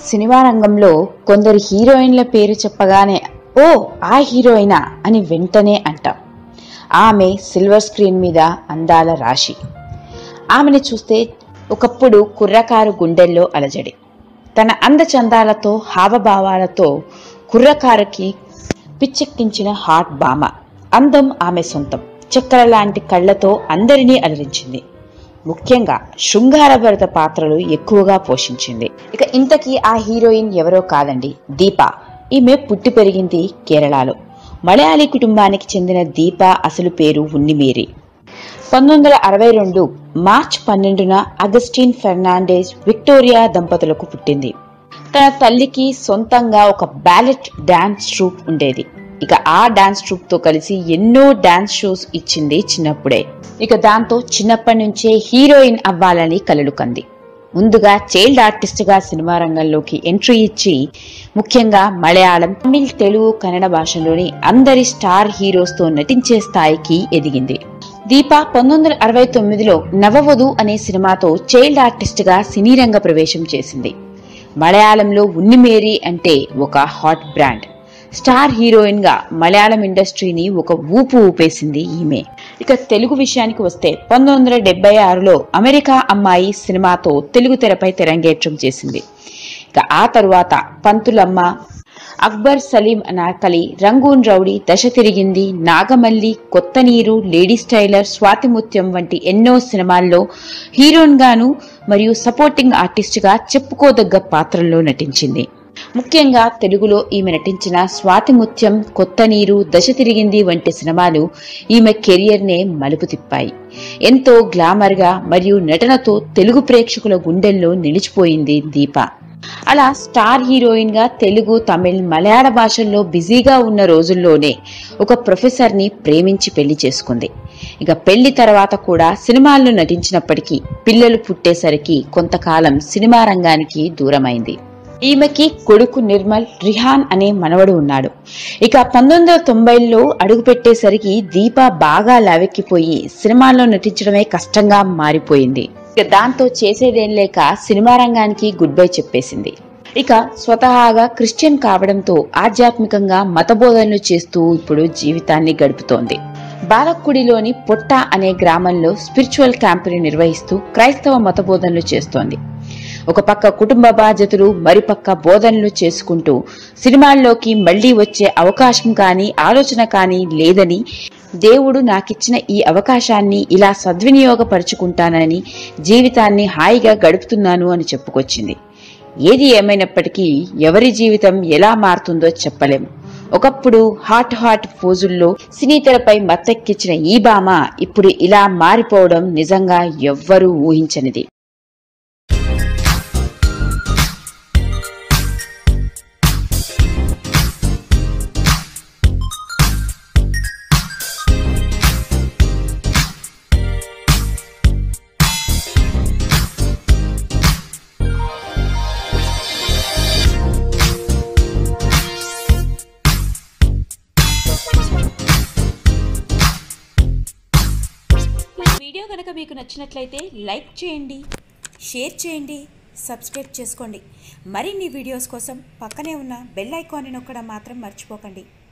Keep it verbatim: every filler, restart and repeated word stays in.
Cinema రంగంలో కొందరు హీరోయిన్ల పేరు చెప్పగానే ఓ ఆ హీరోయినా అని వెంటనే అంటాం. ఆమె సిల్వర్ స్క్రీన్ మీద అందాల రాశి. ఆమెను చూస్తే ఒకప్పుడు కుర్రకారు గుండెల్లో అలజడి. తన అందచందాలతో హావభావాలతో కుర్రకారుకి పిచ్చెక్కించిన హాట్ బామ. అందం ఆమె సొంతం. చక్కెర లాంటి కళ్లతో అందరినీ అలరించింది. ముఖ్యంగా శృంగారభరిత పాత్రలు ఎక్కువగా పోషించింది. ఇక ఇంతకీ ఆ హీరోయిన్ ఎవరో కాదండి, దీప. ఈమె పుట్టి పెరిగింది కేరళలో. మలయాళీ కుటుంబానికి చెందిన దీప అసలు పేరు ఉన్నిమేరీ. పంతొమ్మిది వందల అరవై రెండు మార్చ్ పన్నెండున అగస్టిన్ ఫెర్నాండెజ్ విక్టోరియా దంపతులకు పుట్టింది. తన తల్లికి సొంతంగా ఒక బ్యాలెట్ డాన్స్ ట్రూప్ ఉండేది. ఇక ఆ డాన్స్ ట్రూప్ తో కలిసి ఎన్నో డాన్స్ షోస్ ఇచ్చింది చిన్నప్పుడే. ఇక దాంతో చిన్నప్పటి నుంచే హీరోయిన్ అవ్వాలని కలలు కంది. ముందుగా చైల్డ్ ఆర్టిస్ట్ గా సినిమా రంగంలోకి ఎంట్రీ ఇచ్చి ముఖ్యంగా మలయాళం, తమిళ్, తెలుగు, కన్నడ భాషలోని అందరి స్టార్ హీరోస్ తో నటించే స్థాయికి ఎదిగింది. దీప పంతొమ్మిది వందల అరవై తొమ్మిదిలో నవవధు అనే సినిమాతో చైల్డ్ ఆర్టిస్ట్ గా సినీ రంగ ప్రవేశం చేసింది. మలయాళంలో ఉన్నిమేరీ అంటే ఒక హాట్ బ్రాండ్. స్టార్ హీరోయిన్ గా మలయాళం ఇండస్ట్రీని ఒక ఊపు ఊపేసింది ఈమె. ఇక తెలుగు విషయానికి వస్తే పంతొమ్మిది వందల డెబ్బై ఆరులో అమెరికా అమ్మాయి సినిమాతో తెలుగు తెరపై తెరంగేట్రం చేసింది. ఇక ఆ తరువాత పంతులమ్మ, అక్బర్ సలీం అనార్కలి, రంగూన్ రౌడీ, దశ తిరిగింది, నాగమల్లి, కొత్త నీరు, లేడీస్ టైలర్, స్వాతిముత్యం వంటి ఎన్నో సినిమాల్లో హీరోయిన్ గాను మరియు సపోర్టింగ్ ఆర్టిస్ట్ గా చెప్పుకోదగ్గ పాత్రల్లో నటించింది. ముఖ్యంగా తెలుగులో ఈమె నటించిన స్వాతిముత్యం, కొత్త నీరు, దశ తిరిగింది వంటి సినిమాలు ఈమె కెరియర్ నే మలుపు తిప్పాయి. ఎంతో గ్లామర్ గా మరియు నటనతో తెలుగు ప్రేక్షకుల గుండెల్లో నిలిచిపోయింది దీప. అలా స్టార్ హీరోయిన్ గా తెలుగు, తమిళ్, మలయాళ భాషల్లో బిజీగా ఉన్న రోజుల్లోనే ఒక ప్రొఫెసర్ ని ప్రేమించి పెళ్లి చేసుకుంది. ఇక పెళ్లి తర్వాత కూడా సినిమాల్లో నటించినప్పటికీ పిల్లలు పుట్టేసరికి కొంతకాలం సినిమా రంగానికి దూరమైంది. ఈమెకి కొడుకు నిర్మల్, రిహాన్ అనే మనవడు ఉన్నాడు. ఇక పంతొమ్మిది వందల తొంభైలో అడుగు పెట్టేసరికి దీప బాగా లావెక్కిపోయి సినిమాల్లో నటించడమే కష్టంగా మారిపోయింది. ఇక దాంతో చేసేదేం లేక సినిమా రంగానికి గుడ్ బై చెప్పేసింది. ఇక స్వతహాగా క్రిస్టియన్ కావడంతో ఆధ్యాత్మికంగా మతబోధనలు చేస్తూ ఇప్పుడు జీవితాన్ని గడుపుతోంది. బాలక్కుడిలోని పొట్ట అనే గ్రామంలో స్పిరిచువల్ క్యాంపుని నిర్వహిస్తూ క్రైస్తవ మతబోధనలు చేస్తోంది. ఒక పక్క కుటుంబ బాధ్యతలు, మరిపక్క బోధనలు చేసుకుంటూ సినిమాల్లోకి మళ్లీ వచ్చే అవకాశం కానీ ఆలోచన కానీ లేదని, దేవుడు నాకిచ్చిన ఈ అవకాశాన్ని ఇలా సద్వినియోగపరుచుకుంటానని జీవితాన్ని హాయిగా గడుపుతున్నాను అని చెప్పుకొచ్చింది. ఏది ఏమైనప్పటికీ ఎవరి జీవితం ఎలా మారుతుందో చెప్పలేము. ఒకప్పుడు హాట్ హాట్ పోజుల్లో సినీ తెరపై మత్తెక్కించిన ఈ భామ ఇప్పుడు ఇలా మారిపోవడం నిజంగా ఎవ్వరూ ఊహించనిది. వీడియో కనుక మీకు నచ్చినట్లయితే లైక్ చేయండి, షేర్ చేయండి, సబ్స్క్రైబ్ చేసుకోండి. మరిన్ని వీడియోస్ కోసం పక్కనే ఉన్న బెల్ ఐకాన్ని నొక్కడం మాత్రం మర్చిపోకండి.